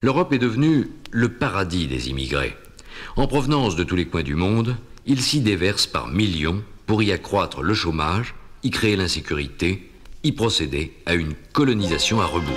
L'Europe est devenue le paradis des immigrés. En provenance de tous les coins du monde, ils s'y déversent par millions pour y accroître le chômage, y créer l'insécurité, y procéder à une colonisation à rebours.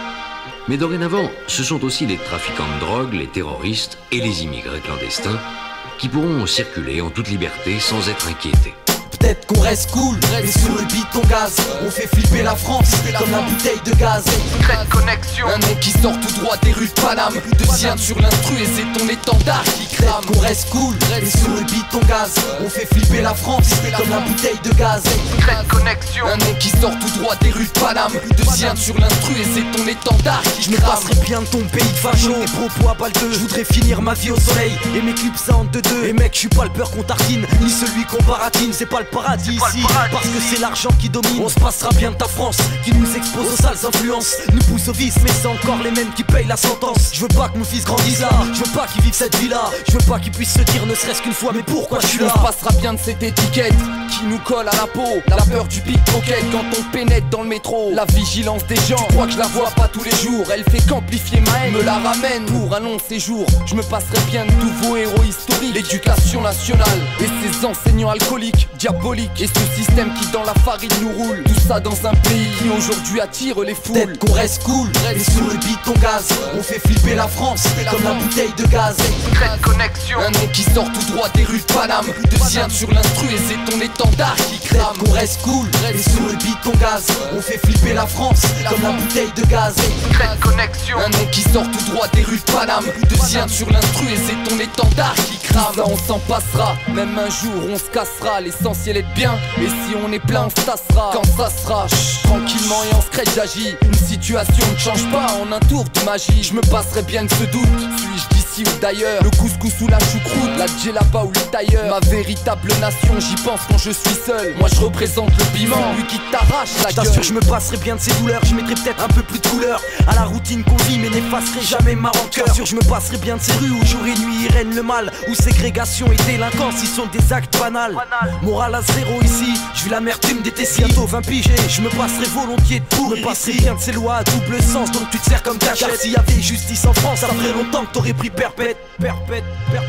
Mais dorénavant, ce sont aussi les trafiquants de drogue, les terroristes et les immigrés clandestins qui pourront circuler en toute liberté sans être inquiétés. Peut-être qu'on reste cool, mais sur le beat on gaz. On fait flipper la France comme la bouteille de gaz. Secret connexion, un nom qui sort tout droit des rues de Paname. Deuxième sur l'instru et c'est ton étendard qui crame. Qu'on reste cool, mais sur le beat on gaz. On fait flipper la France comme la bouteille de gaz. Secret connexion, un nom qui sort tout droit des rues de Paname. Deuxième sur l'instru et c'est ton étendard qui Je me passerai bien de ton pays de facho. Tes propos à balle de. Je voudrais finir ma vie au soleil et mes clips ça en 2-2. Et mec, je suis pas le beurre qu'on tartine, ni celui qu'on baratine. C'est pas le paradis ici, parce que c'est l'argent qui domine. On se passera bien de ta France, qui nous expose aux sales influences, nous pousse au vice, mais c'est encore les mêmes qui payent la sentence. Je veux pas que mon fils grandisse là, je veux pas qu'il vive cette vie là. Je veux pas qu'il puisse se dire ne serait-ce qu'une fois mais pourquoi je suis là. On se passera bien de cette étiquette qui nous colle à la peau. La peur du pickpocket quand on pénètre dans le métro. La vigilance des gens, je crois que je la vois pas tous les jours. Elle fait qu'amplifier ma haine, me la ramène pour un long séjour. Je me passerai bien de tous vos héros historiques. L'éducation nationale et ses enseignants alcooliques, diaboliques. Et ce système qui dans la farine nous roule. Tout ça dans un pays qui aujourd'hui attire les foules. Peut-être qu'on reste cool, et sur le beat on gaz. On fait flipper la France comme la bouteille de gaz. secret connexion, un nom qui sort tout droit des rues de Paname. Deuxième sur l'instru et c'est ton étendard qui crame. qu'on reste cool, et sur le beat on gaz. On fait flipper la France comme la bouteille de gaz. secret connexion, un nom qui sort tout droit des rues de Paname. Deuxième sur l'instru et c'est ton étendard qui crame. Ça on s'en passera, même un jour on se cassera. L'essentiel est de bien, et si on est plein on se tassera. Quand ça sera, tranquillement et en secret j'agis. Une situation ne change pas en un tour de magie. Je me passerai bien de ce doute, suis-je d'ici ou d'ailleurs? Le couscous ou la choucroute, la djellaba ou le tailleur. Ma véritable nation, j'y pense quand je suis seul. Moi je représente le piment, lui qui t'arrache la gueule. T'assure, je me passerai bien de ces douleurs. Je mettrai peut-être un peu plus de couleur à la routine qu'on vit, mais n'effacerai jamais ma rancœur. T'assure, je me passerai bien de ces rues où jour et nuit y règne le mal, où ségrégation et délinquance y sont des actes banals. Morale à zéro ici, je vis l'amertume des Tessis. Bientôt 20 piges, je me passerai volontiers de pour. Me passerai bien de ces lois à double sens, donc tu te sers comme cachette. Car s'il y avait justice en France, ça ferait longtemps que t'aurais pris perpète. Perpète.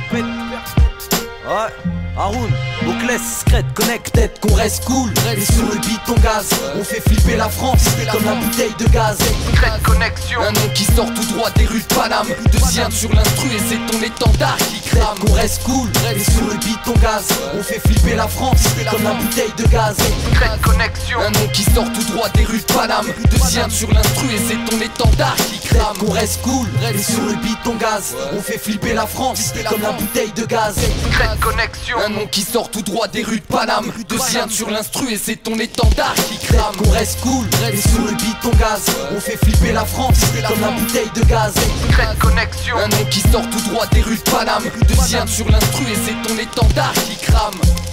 Ouais, Haroun, Oclès, Secret, Connect. Peut-être qu'on reste cool, et sur le beat on gaz. On fait flipper la France comme la bouteille de gaz. secret connexion, un nom qui sort tout droit des rues de Paname. Deuxième sur l'instru et c'est ton étendard qui crame. Qu'on reste cool, et sur le beat on gaz. On fait flipper la France comme la bouteille de gaz. secret connexion, un nom qui sort tout droit des rues de Paname. Deuxième sur l'instru et c'est ton étendard qui crame. Qu'on reste cool, et sur le beat on gaz. On fait flipper la France comme la bouteille de gaz. secret connexion, un nom qui sort tout droit des rues de Paname. Deuxième sur l'instru et c'est ton étendard qui crame. Qu'on reste cool, et sur le beat on gaz. On fait flipper la France comme la bouteille de gaz. secret connexion, un nom qui sort tout droit des rues de Paname. Deuxième sur l'instru et c'est ton étendard qui crame.